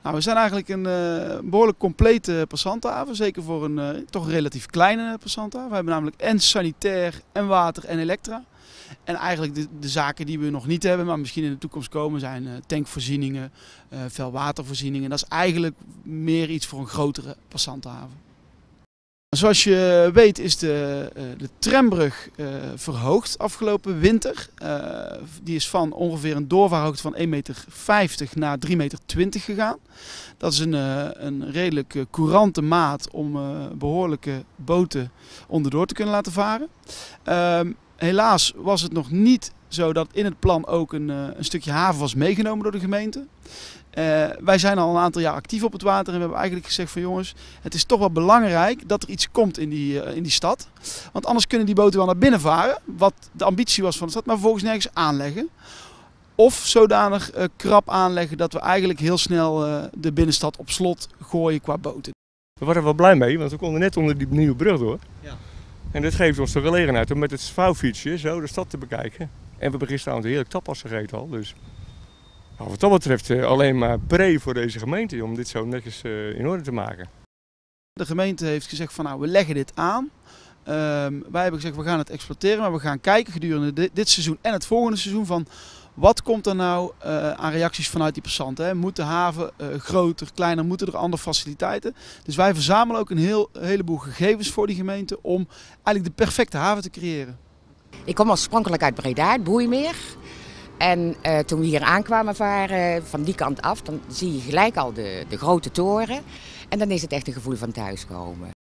Nou, we zijn eigenlijk een behoorlijk complete passantenhaven, zeker voor een toch relatief kleine passantenhaven. We hebben namelijk en sanitair, en water en elektra. En eigenlijk de zaken die we nog niet hebben, maar misschien in de toekomst komen, zijn tankvoorzieningen, veel watervoorzieningen. Dat is eigenlijk meer iets voor een grotere passantenhaven. Zoals je weet is de trambrug verhoogd afgelopen winter. Die is van ongeveer een doorvaarhoogte van 1,50 meter naar 3,20 meter gegaan. Dat is een redelijk courante maat om behoorlijke boten onderdoor te kunnen laten varen. Helaas was het nog niet zo dat in het plan ook een stukje haven was meegenomen door de gemeente. Wij zijn al een aantal jaar actief op het water en we hebben eigenlijk gezegd van jongens, het is toch wel belangrijk dat er iets komt in die stad. Want anders kunnen die boten wel naar binnen varen, wat de ambitie was van de stad, maar vervolgens nergens aanleggen. Of zodanig krap aanleggen dat we eigenlijk heel snel de binnenstad op slot gooien qua boten. We waren er wel blij mee, want we konden net onder die nieuwe brug door. Ja. En dit geeft ons de gelegenheid om met het vouwfietsje zo de stad te bekijken. En we hebben gisteravond heerlijk tapas gegeten al, dus... Wat dat betreft alleen maar pre voor deze gemeente om dit zo netjes in orde te maken. De gemeente heeft gezegd van nou we leggen dit aan. Wij hebben gezegd we gaan het exploiteren, maar we gaan kijken gedurende dit seizoen en het volgende seizoen van wat komt er nou aan reacties vanuit die passanten. Hè? Moet de haven groter, kleiner, moeten er andere faciliteiten. Dus wij verzamelen ook een heleboel gegevens voor die gemeente om eigenlijk de perfecte haven te creëren. Ik kom oorspronkelijk uit Breda, het Boeimeer. En toen we hier aankwamen varen, van die kant af, dan zie je gelijk al de grote toren. En dan is het echt een gevoel van thuiskomen.